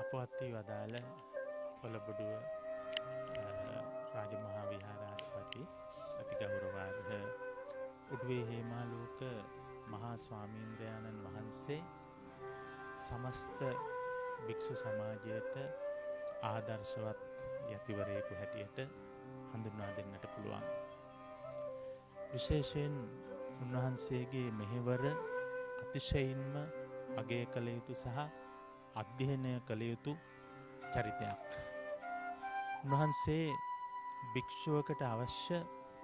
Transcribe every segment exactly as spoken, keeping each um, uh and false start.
අපවත් වී වදාළ කොළඹඩුව රාජමහා විහාරාධිපති අතිගෞරවාර්හ උඩුවේ හේමාලෝක මහා ස්වාමීන්ද්‍රයාණන් වහන්සේ සමස්ත භික්ෂු සමාජයට ආදර්ශවත් යතිවරයෙකු හැටියට හඳුන්වා දෙන්නට පුළුවන්. විශේෂයෙන් උන්වහන්සේගේ මෙහෙවර අතිශයින්ම අගය කළ යුතු සහ අධ්‍යයනය කළ යුතු චරිතයක්. උන්වහන්සේ භික්ෂුවකට අවශ්‍ය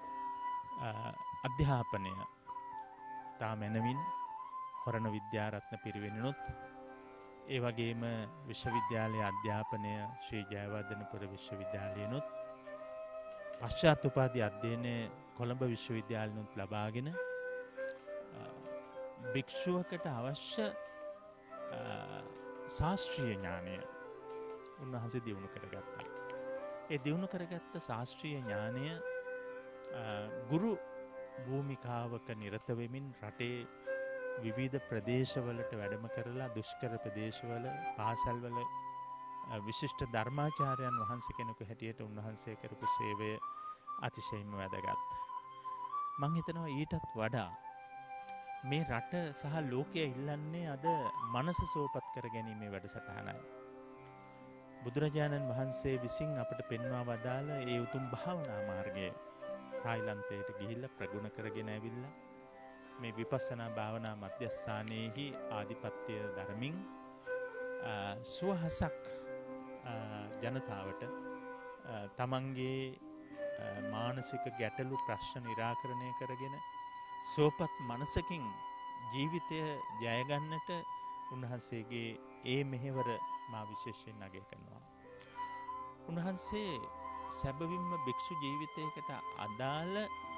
අධ්‍යාපනය තා මැනවින් හොරණ විද්‍යාරත්න පිරිවෙනුත් ඒ වගේම විශ්වවිද්‍යාලයේ අධ්‍යාපනය ශ්‍රී ජයවර්ධනපුර විශ්වවිද්‍යාලයනුත් පශ්චාත් උපාධි අධ්‍යයනය කොළඹ විශ්වවිද්‍යාලයනුත් ලබාගෙන භික්ෂුවකට අවශ්‍ය ශාස්ත්‍රීය ඥානය උන්වහන්සේ දියුණු කරගත්තා. ඒ දියුණු කරගත්ත ශාස්ත්‍රීය ඥානය ගුරු භූමිකාවක නිරත වෙමින් රටේ විවිධ ප්‍රදේශවලට වැඩම කරලා දුෂ්කර ප්‍රදේශවල පාසල්වල විශිෂ්ට ධර්මාචාර්යයන් වහන්සේ කෙනෙකු හැටියට උන්වහන්සේ කරපු සේවය අතිශයින්ම වැදගත්. මං හිතනවා ඊටත් වඩා මේ රට සහ ලෝකය ඉල්ලන්නේ අද මනස සුවපත් කර ගැනීමේ වැඩසටහනයි. බුදුරජාණන් වහන්සේ විසින් අපට පෙන්වා වදාළ ඒ උතුම් භාවනා මාර්ගය තායිලන්තයට ගිහිල්ලා ප්‍රගුණ කරගෙන ඇවිල්ලා මේ විපස්සනා භාවනා මධ්‍යස්ථානයේහි ආධිපත්‍ය දරමින් සුවහසක් ජනතාවට තමන්ගේ මානසික ගැටලු ප්‍රශ්න නිරාකරණය කරගෙන සුවපත් මනසකින් ජීවිතය ජයගන්නට උන්වහන්සේගේ ඒ මෙහෙවර මා විශේෂයෙන් අගය කරනවා. උන්වහන්සේ සැබවින්ම භික්ෂු ජීවිතයකට අදාළ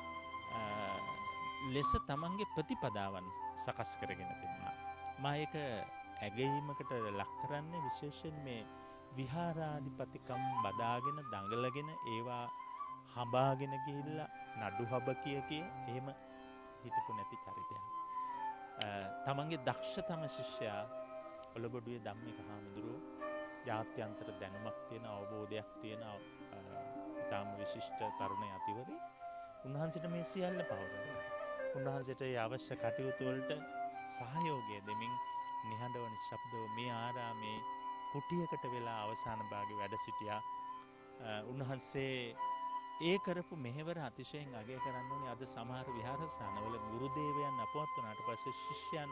ලෙස තමන්ගේ ප්‍රතිපදාවන් සකස් කරගෙන තිබුණා. මා ඒක ඇගීමකට ලක් කරන්නේ විශේෂයෙන් මේ විහාරාධිපතිකම් බදාගෙන දඟලගෙන ඒවා හඹාගෙන ගිහිල්ලා නඩු හබ කිය කිය එහෙම හිටපු නැති චරිතයක්. තමන්ගේ දක්ෂතම ශිෂ්‍යයා ඔලබඩුවේ ධම්මික හාමුදුරුවෝ ජාත්‍යන්තර දැනුමක් තියෙන අවබෝධයක් තියෙන ඉතාම විශිෂ්ට තරුණ යතිවරයෙක්. උන්වහන්සේට මේ සියල්ල පවරනවා. උන්වහන්සේට ඒ අවශ්‍ය කටයුතු වලට සහයෝගය දෙමින් නිහඬව නිශ්ශබ්දව මේ ආරාමේ කුටියකට වෙලා අවසාන භාගයේ වැඩ සිටියා. උන්වහන්සේ ඒ කරපු මෙහෙවර අතිශයින් අගය කරන්න ඕනේ. අද සමහර විහාරස්ථානවල ගුරුදේවයන් අපවත් වුණාට පස්සේ ශිෂ්‍යයන්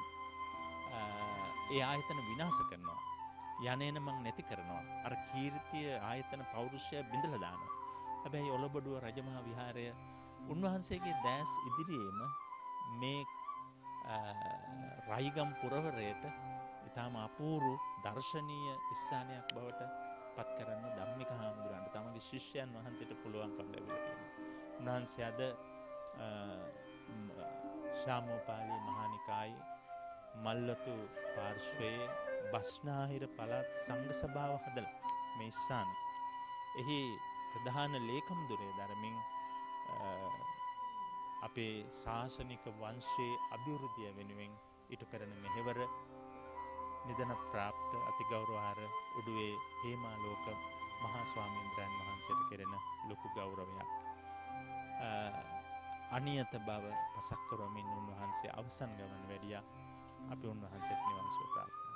ඒ ආයතන විනාශ කරනවා. යන්නේන මං නැති කරනවා. අර කීර්තිය ආයතන පෞරුෂය බිඳලා දානවා. හැබැයි ඔලබඩුව රජමහා විහාරය උන්වහන්සේගේ දැස් ඉදිරියේම මේ රයිගම් පුරවරයට ඊටාම අපූර්ව දර්ශනීය ස්ථානයක් බවට පත් කරන්න ධම්මික හාමුදුරන්ට තමගේ ශිෂ්‍යයන් වහන්සේට පුළුවන්කම ලැබිලා තියෙනවා. උන්වහන්සේ අද ශාමෝපාලි මහානිකායේ මල්වතු පාර්ශ්වයේ බස්නාහිර පළාත් සංඝ සභාව හදලා මේ ස්ථාන එහි ප්‍රධාන ලේකම් දුරේ දරමින් අපේ ශාසනික වංශයේ අභිවෘද්ධිය වෙනුවෙන් ඉටු කරන මෙහෙවර නිදන ප්‍රාප්ත අතිගෞරවාර්හ උඩුවේ හේමාලෝක මහා ස්වාමීන්ද්‍රයන් වහන්සේට කෙරෙන ලොකු ගෞරවයක්. අනියත බව පසක් කරමින් උන්වහන්සේ අවසන් ගමන වැඩියා. අපි උන්වහන්සේට නිවන් සුව ප්‍රාර්ථනා